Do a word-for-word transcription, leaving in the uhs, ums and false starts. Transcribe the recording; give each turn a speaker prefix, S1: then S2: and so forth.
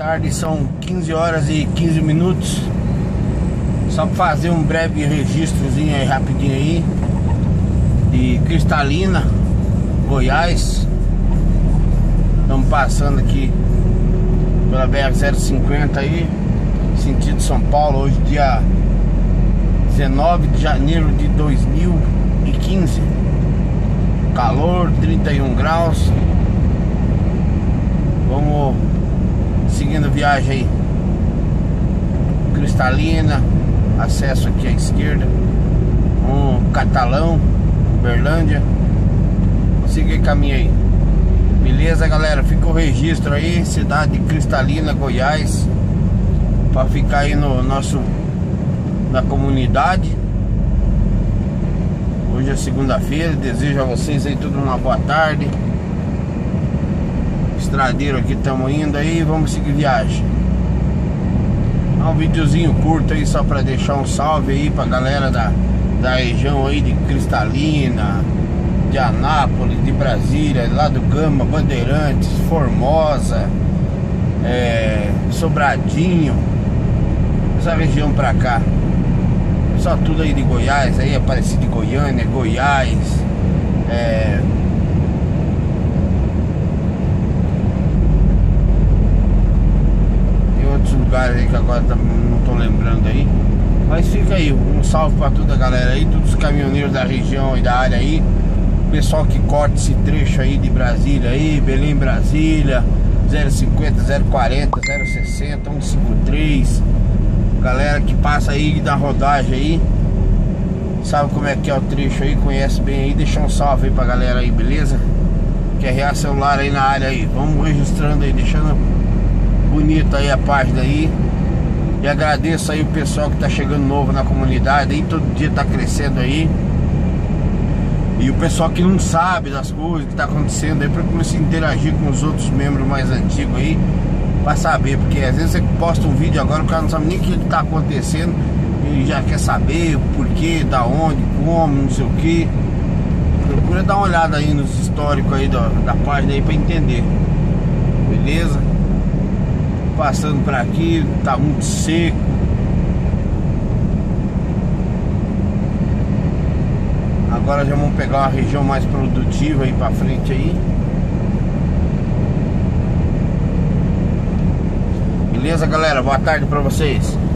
S1: tarde, são quinze horas e quinze minutos. Só para fazer um breve registrozinho aí, rapidinho aí, de Cristalina, Goiás. Estamos passando aqui pela B R zero cinquenta aí, sentido São Paulo, hoje dia dezenove de janeiro de dois mil e quinze. Calor, trinta e um graus. Vamos seguindo a viagem aí. Cristalina, acesso aqui à esquerda. Um Catalão, Uberlândia. Siga aí, caminho aí. Beleza, galera? Fica o registro aí, cidade de Cristalina, Goiás, para ficar aí no nosso, na comunidade. Hoje é segunda-feira. Desejo a vocês aí tudo uma boa tarde. Estradeiro aqui, estamos indo aí, vamos seguir viagem. É um videozinho curto aí, só para deixar um salve aí pra galera da, da região aí de Cristalina, de Anápolis, de Brasília, lá do Gama, Bandeirantes, Formosa, é, Sobradinho, essa região pra cá. Só tudo aí de Goiás, aí Aparecida de Goiânia, Goiás, é... outros lugares aí que agora não tô lembrando aí. Mas fica aí, um salve pra toda a galera aí, todos os caminhoneiros da região e da área aí. Pessoal que corta esse trecho aí de Brasília aí, Belém, Brasília, zero cinquenta, zero quarenta, zero sessenta, cento e cinquenta e três. Galera que passa aí da rodagem aí, sabe como é que é o trecho aí, conhece bem aí. Deixa um salve aí pra galera aí, beleza? Q R A celular aí na área aí. Vamos registrando aí, deixando bonito aí a página aí. E agradeço aí o pessoal que tá chegando novo na comunidade aí, todo dia tá crescendo aí. E o pessoal que não sabe das coisas que tá acontecendo aí, procura se interagir com os outros membros mais antigos aí, pra saber, porque às vezes você posta um vídeo agora, o cara não sabe nem o que tá acontecendo e já quer saber o porquê, da onde, como, não sei o que. Procura dar uma olhada aí nos históricos aí da, da página aí pra entender. Beleza? Passando por aqui, tá muito seco. Agora já vamos pegar uma região mais produtiva aí pra frente aí. Beleza, galera? Boa tarde pra vocês.